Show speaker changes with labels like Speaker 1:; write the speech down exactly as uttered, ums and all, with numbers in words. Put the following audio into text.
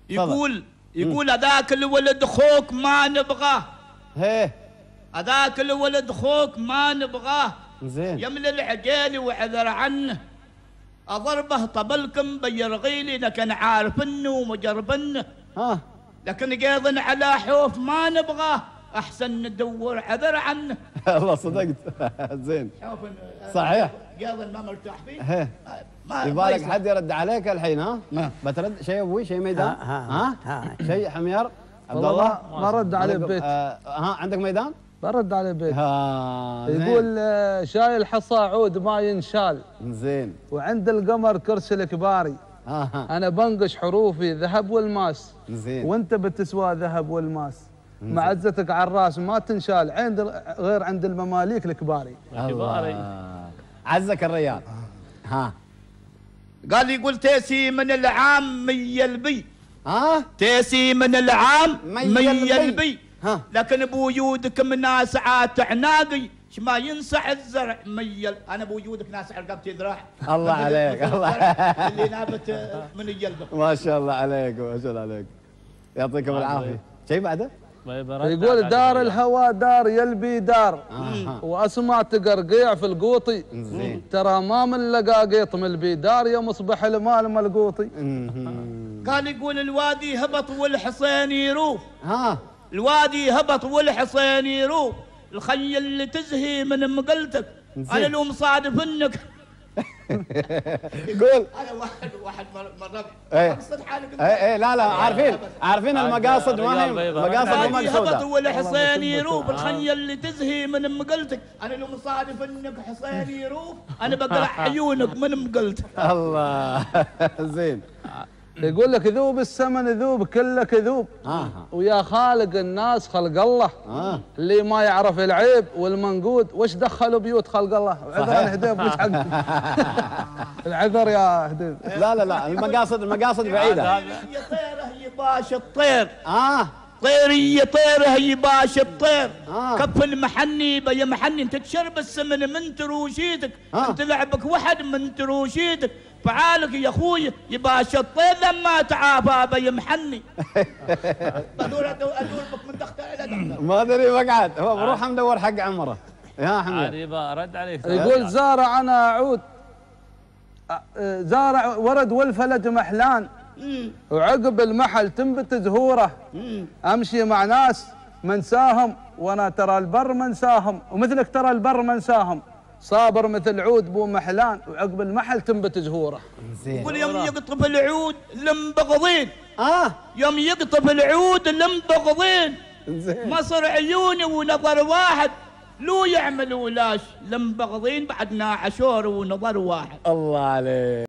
Speaker 1: يقول يقول هذاك الولد خوك ما نبغاه.
Speaker 2: هيه
Speaker 1: هذاك الولد خوك ما نبغاه.
Speaker 2: زين.
Speaker 1: يملى العقيل وعذر عنه. اضربه طبلكم بيرغيلي لكن عارفنه ومجربنه.
Speaker 2: ها
Speaker 1: لكن قيض على حوف ما نبغاه. احسن ندور عذر عنه.
Speaker 2: الله صدقت. زين
Speaker 1: حوف
Speaker 2: صحيح.
Speaker 1: قيض ما مرتاح فيه.
Speaker 2: هيه يبالك حد يرد عليك الحين. ها ما بترد شيء ابوي شيء ميدان.
Speaker 3: ها ها
Speaker 2: شيء حمير عبد
Speaker 3: والله
Speaker 2: الله
Speaker 3: برد عليه ببيت.
Speaker 2: آه ها عندك ميدان؟
Speaker 3: برد عليه ببيت.
Speaker 2: ها
Speaker 3: يقول آه شايل حصى عود ما ينشال.
Speaker 2: زين.
Speaker 3: وعند القمر كرسي الكباري.
Speaker 2: ها ها
Speaker 3: انا بنقش حروفي ذهب والماس.
Speaker 2: زين.
Speaker 3: وانت بتسوى ذهب والماس. معزتك على الراس ما تنشال عند غير عند المماليك الكباري.
Speaker 2: الكباري. عزك الريال. ها
Speaker 1: قال يقول تيسي من العام مية البي.
Speaker 2: ها
Speaker 1: تيسي من العام مية البي.
Speaker 2: ها
Speaker 1: لكن بوجودك من ناس عات عناقي ما ينسع الزرع ميل. انا بوجودك ناس رقبتي ذراع.
Speaker 2: الله عليك الله
Speaker 1: اللي نابت من الجلبه.
Speaker 2: ما شاء الله عليك ما شاء الله عليك يعطيكم العافيه. شيء بعده؟
Speaker 3: يقول دار الهوى دار يلبي دار. آه. واسمع تقرقيع في القوطي.
Speaker 2: زين.
Speaker 3: ترى ما من لقاقيط من البيدار يوم اصبح المال ملقوطي.
Speaker 1: قال يقول الوادي هبط والحصين يروح.
Speaker 2: ها
Speaker 1: الوادي هبط والحصين يروح. الخي اللي تزهي من مقلتك. انا لو مصادف انك.
Speaker 2: قول.
Speaker 1: انا واحد واحد مره
Speaker 2: ايه
Speaker 1: اقصد حالك.
Speaker 2: ايه ايه لا لا عارفين عارفين المقاصد ما هي مقاصد
Speaker 1: مقصوده. هبط والحصين يروح. الخي اللي تزهي من مقلتك. انا لو مصادف انك حصين يروح انا بقلع عيونك من مقلتك.
Speaker 2: الله زين.
Speaker 3: يقول لك ذوب السمن ذوب كله كذوب.
Speaker 2: آه.
Speaker 3: ويا خالق الناس خلق الله.
Speaker 2: آه.
Speaker 3: اللي ما يعرف العيب والمنقود وش دخلوا بيوت خلق الله. عذر الهديب وش حق. العذر يا هديب.
Speaker 2: لا لا لا المقاصد المقاصد بعيده.
Speaker 1: يا طيره يا باش الطير.
Speaker 2: اه
Speaker 1: طيري يا طيره يا باش الطير.
Speaker 2: آه.
Speaker 1: كف المحني بيا محني انت تشرب السمن من تروشيتك.
Speaker 2: آه.
Speaker 1: انت لعبك وحد من تروشيتك. فعالك يا اخوي يا باش الطير لما تعافى بيا محني. ادور ادور بك من تحت الى
Speaker 2: ما ادري مقعد هو بروح مدور حق عمره. يا حمد
Speaker 4: عريبه رد عليك.
Speaker 3: يقول زارع انا عود زارع ورد والفلج محلان. وعقب المحل تنبت زهوره. امشي مع ناس منساهم وانا ترى البر منساهم ومثلك ترى البر منساهم. صابر مثل عود بو محلان وعقب المحل تنبت زهوره.
Speaker 2: زين.
Speaker 1: يقول يوم يقطف العود لمبغضين.
Speaker 2: اه
Speaker 1: يوم يقطف العود لمبغضين.
Speaker 2: زين.
Speaker 1: مصر عيوني ونظر واحد لو يعمل ولاش لمبغضين بعدنا عشور ونظر واحد.
Speaker 2: الله عليك.